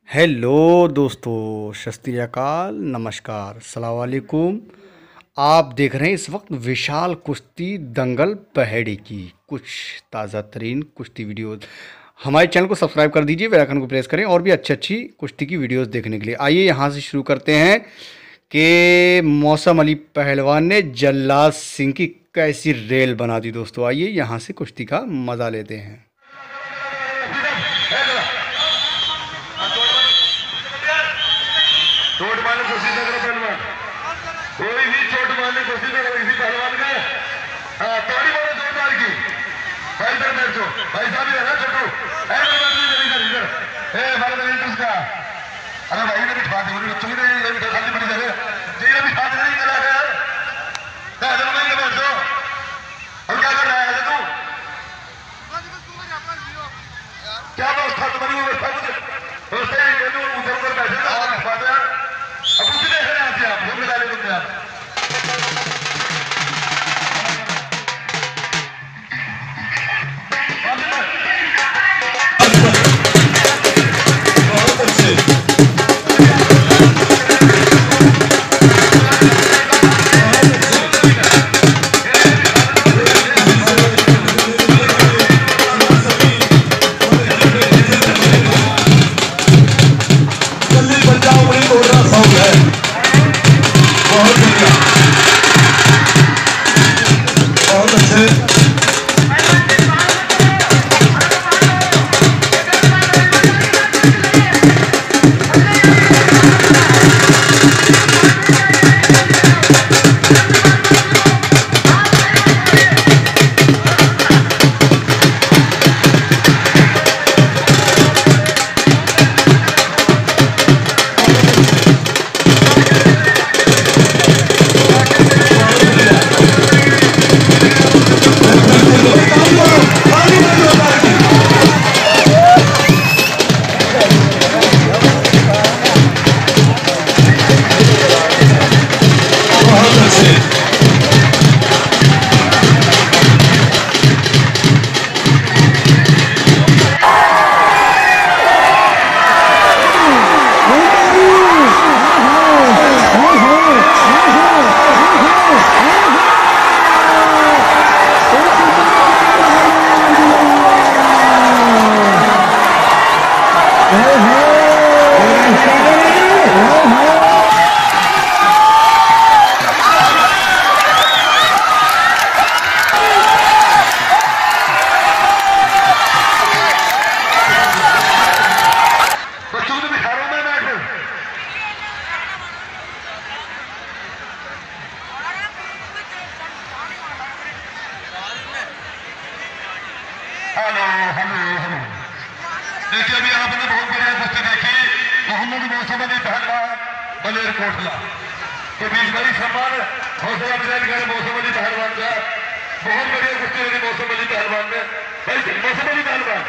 Hello दोस्तों, सत श्री अकाल, नमस्कार, अस्सलाम वालेकुम। आप देख रहे हैं इस वक्त विशाल कुश्ती दंगल पहेड़ी की कुछ ताज़ा तरीन कुश्ती वीडियोस। हमारे चैनल को सब्सक्राइब कर दीजिए, बेल आइकन को प्रेस करें और भी अच्छी अच्छी कुश्ती की वीडियोस देखने के लिए। आइए यहाँ से शुरू करते हैं कि मौसम अली पहलवान ने जल्लाद सिंह की कैसी रेल बना दी। दोस्तों आइए यहाँ से कुश्ती का मज़ा लेते हैं। चोट मारने की कोशिश न करो पहलवान, कोई भी चोट मारने की कोशिश न करो किसी पहलवान का। हाँ, ताड़ी मारो जोरदार की। भाई इधर बैठो, भाई साहब इधर है छोटू। इधर हमारे इंटरेस्ट का। अरे भाई ने बिठा दे, बच्चों ने ये बिठा खाली पड़ी जगह जी ने बिठा दे, नहीं चला गया पैदल नहीं बैठ जाओ। और क्या कर रहा है तू? क्या व्यवस्था तुम्हारी? व्यवस्था मुझे उधर उधर बैठे अब कुछ देख रहे हैं आप घूमने डाले तुमने आप। बहुत अच्छे देखिए अभी आपने बहुत बढ़िया कुश्ती देखी मोहम्मद मौसम अली पहलवान मलेरकोटला के बीच बड़ी सम्मान हौसला अफजाई करे मौसम अली पहलवान का। बहुत बढ़िया कुश्ती लगी मौसम अली पहलवान ने। भाई मौसम अली पहलवान,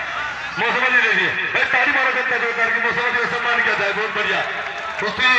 मौसम अली देखिए भाई ताली मारा करता है जोरदार की। मौसम अली का सम्मान किया जाए, बहुत बढ़िया कुश्ती।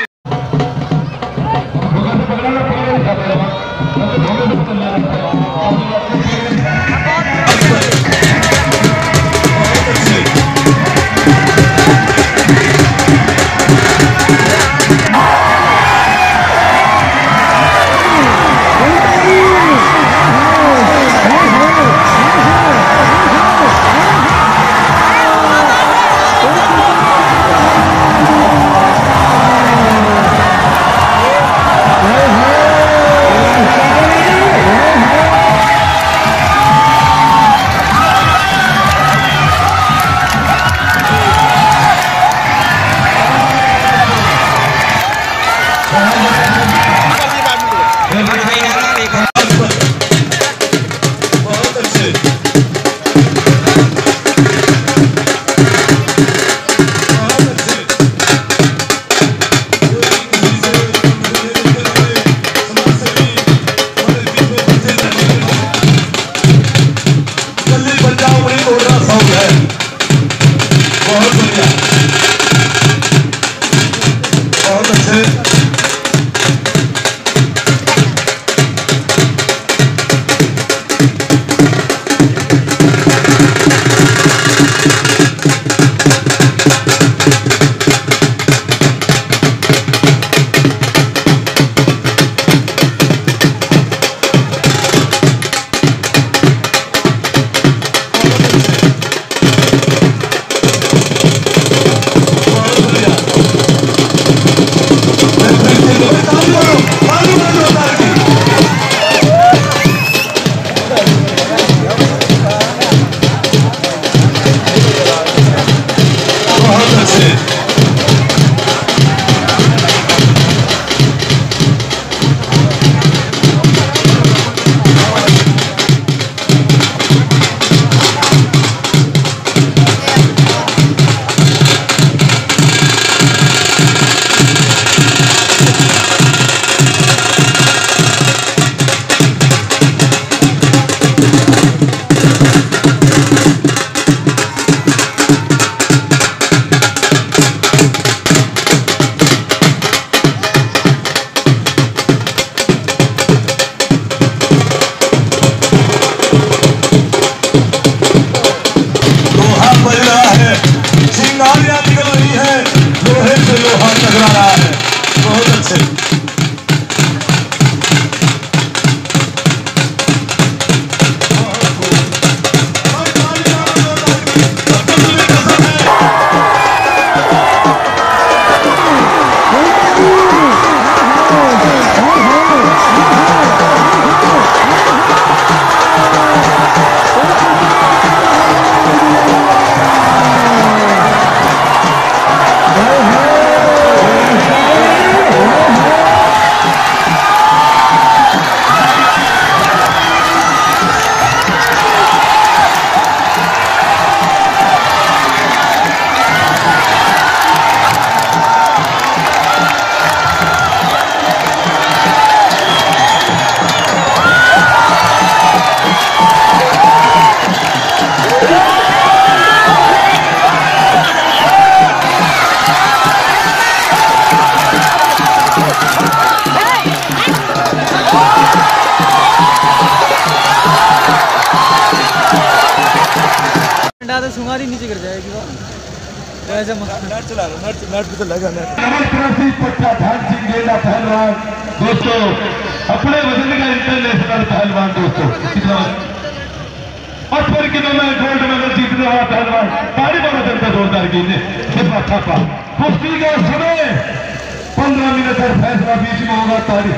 नीचे गिर जाएगी वो ऐसे नेट चला लो नेट पे तो लगा नेट पट्टा ध्यान सिंह गेंदा पहलवान दोस्तों अपने वजन का इंटरनेशनल पहलवान दोस्तों कितना 80 किलो में गोल्ड मेडल जीतने वाला पहलवान ताड़ी मारो जनता जोरदार कीजिए सिर्फ थापा कुश्ती का समय 15 मिनट और फैसला बीच में होगा ताड़ी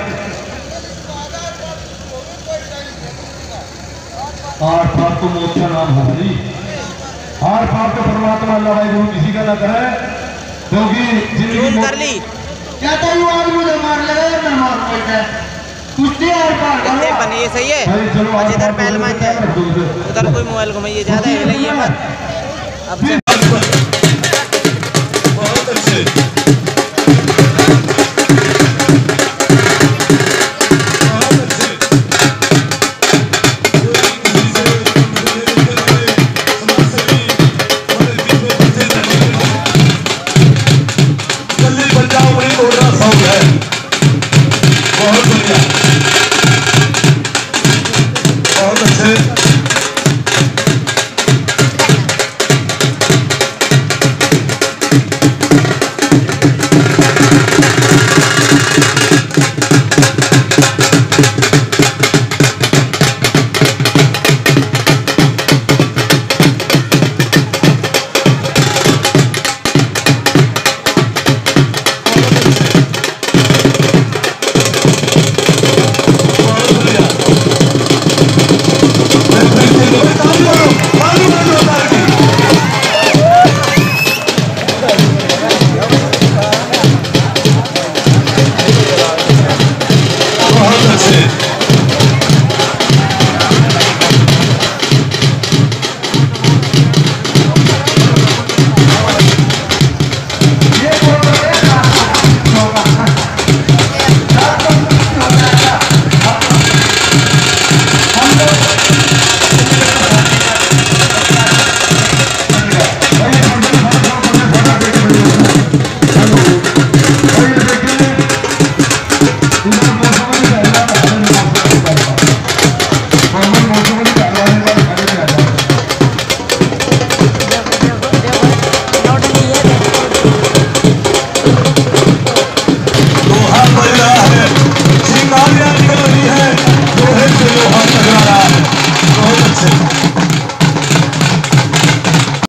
हार पार तो मोक्षा नाम है भाई हार पार तो परमात्मा अल्लाह भाई गुरु किसी का ना करे क्योंकि जिंदगी कर ली क्या तो यू आज मुझे मार लगा या मैं मार कोई कुश्ती हार पार कितने बने ये सही है भाई चलो इधर पहलवान जाए उधर कोई मोबाइल घुमाइए ज्यादा हिलाइए मत अब से